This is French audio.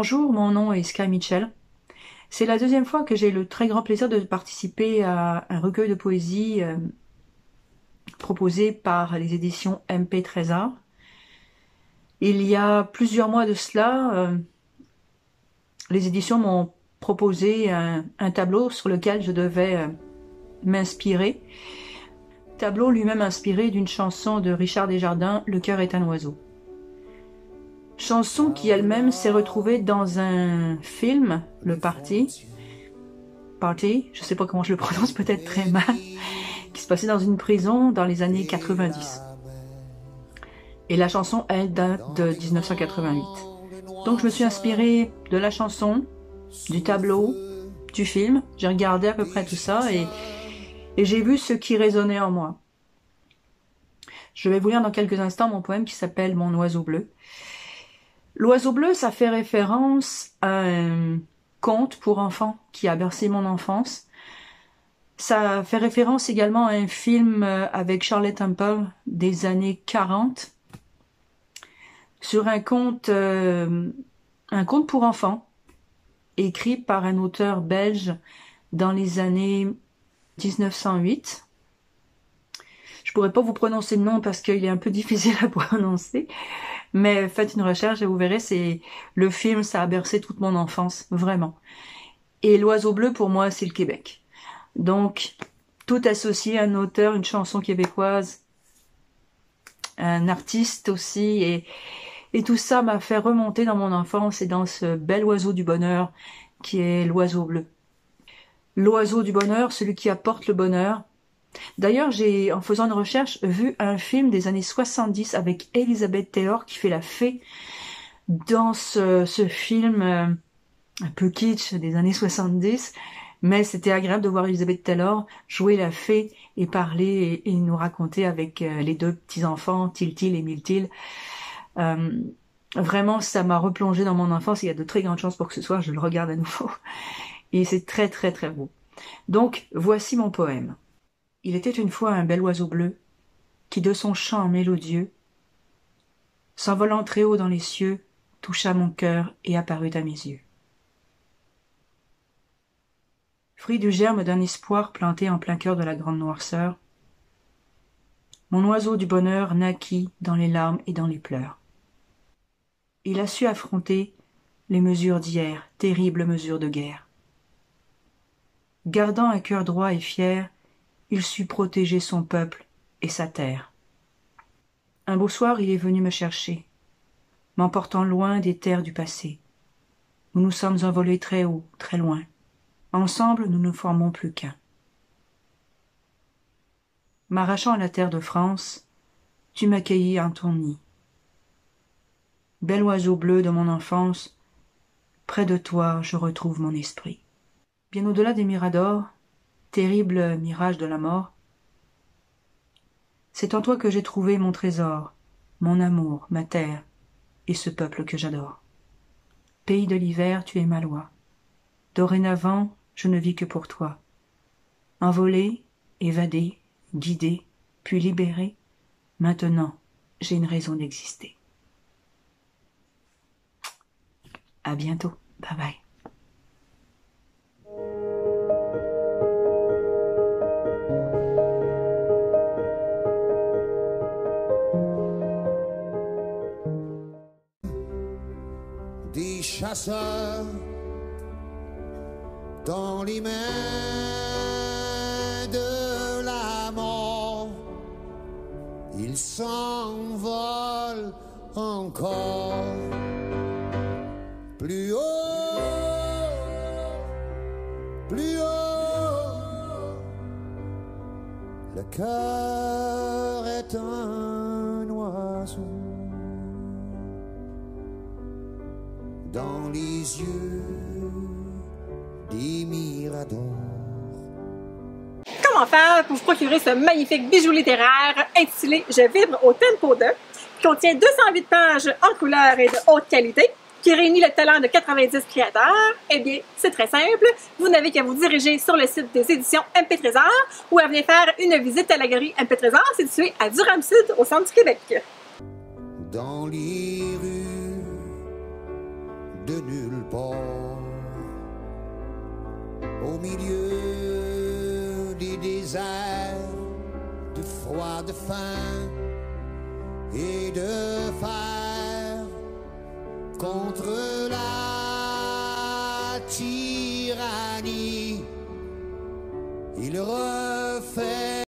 Bonjour, mon nom est Sky Mitchell. C'est la deuxième fois que j'ai le très grand plaisir de participer à un recueil de poésie proposé par les éditions MP Trésor. Il y a plusieurs mois de cela, les éditions m'ont proposé un tableau sur lequel je devais m'inspirer. Tableau lui-même inspiré d'une chanson de Richard Desjardins, Le cœur est un oiseau. Chanson qui elle-même s'est retrouvée dans un film, Le Parti, je sais pas comment je le prononce, peut-être très mal, qui se passait dans une prison dans les années 90. Et la chanson, elle, date de 1988. Donc je me suis inspirée de la chanson, du tableau, du film. J'ai regardé à peu près tout ça et j'ai vu ce qui résonnait en moi. Je vais vous lire dans quelques instants mon poème qui s'appelle Mon oiseau bleu. L'oiseau bleu, ça fait référence à un conte pour enfants qui a bercé mon enfance. Ça fait référence également à un film avec Shirley Temple des années 40 sur un conte pour enfants écrit par un auteur belge dans les années 1908. Je pourrais pas vous prononcer le nom parce qu'il est un peu difficile à prononcer, mais faites une recherche et vous verrez, c'est le film, ça a bercé toute mon enfance, vraiment. Et l'oiseau bleu, pour moi, c'est le Québec. Donc, tout associé à un auteur, une chanson québécoise, un artiste aussi, et tout ça m'a fait remonter dans mon enfance et dans ce bel oiseau du bonheur qui est l'oiseau bleu. L'oiseau du bonheur, celui qui apporte le bonheur. D'ailleurs, j'ai, en faisant une recherche, vu un film des années 70 avec Elizabeth Taylor qui fait la fée dans ce film un peu kitsch des années 70, mais c'était agréable de voir Elizabeth Taylor jouer la fée et parler et nous raconter avec les deux petits-enfants, Tiltil et Miltil. Vraiment, ça m'a replongé dans mon enfance. Il y a de très grandes chances pour que ce soir je le regarde à nouveau. Et c'est très très très beau. Donc, voici mon poème. Il était une fois un bel oiseau bleu, qui de son chant mélodieux, s'envolant très haut dans les cieux, toucha mon cœur et apparut à mes yeux. Fruit du germe d'un espoir planté en plein cœur de la grande noirceur, mon oiseau du bonheur naquit dans les larmes et dans les pleurs. Il a su affronter les mesures d'hier, terribles mesures de guerre. Gardant un cœur droit et fier, il sut protéger son peuple et sa terre. Un beau soir, il est venu me chercher, m'emportant loin des terres du passé. Nous nous sommes envolés très haut, très loin. Ensemble, nous ne formons plus qu'un. M'arrachant à la terre de France, tu m'accueillis en ton nid. Bel oiseau bleu de mon enfance, près de toi je retrouve mon esprit. Bien au-delà des miradors, terrible mirage de la mort, c'est en toi que j'ai trouvé mon trésor, mon amour, ma terre, et ce peuple que j'adore. Pays de l'hiver, tu es ma loi. Dorénavant, je ne vis que pour toi. Envolé, évadé, guidé, puis libéré, maintenant, j'ai une raison d'exister. À bientôt. Bye bye. Des chasseurs dans les mains de la mort, ils s'envolent encore plus haut, plus haut. Le cœur est un oiseau dans les yeux des miradors. Comment faire pour vous procurer ce magnifique bijou littéraire intitulé « Je vibre au tempo de », qui contient 208 pages en couleur et de haute qualité, qui réunit le talent de 90 créateurs? Eh bien, c'est très simple. Vous n'avez qu'à vous diriger sur le site des éditions MP Trésor ou à venir faire une visite à la galerie MP Trésor située à Durham-Sud, au centre du Québec. Dans les rues de nulle part. Au milieu des déserts, de froid, de faim et de fer, contre la tyrannie, il refait